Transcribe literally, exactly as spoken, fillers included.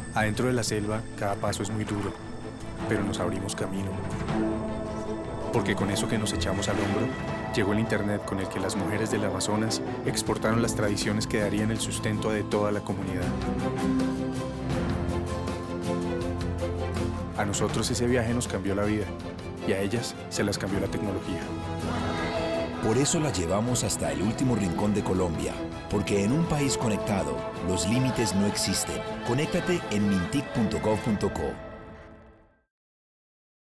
Adentro de la selva, cada paso es muy duro, pero nos abrimos camino. Porque con eso que nos echamos al hombro, llegó el Internet con el que las mujeres del Amazonas exportaron las tradiciones que darían el sustento de toda la comunidad. A nosotros ese viaje nos cambió la vida, y a ellas se las cambió la tecnología. Por eso la llevamos hasta el último rincón de Colombia, porque en un país conectado, los límites no existen. Conéctate en mintic punto gov punto co.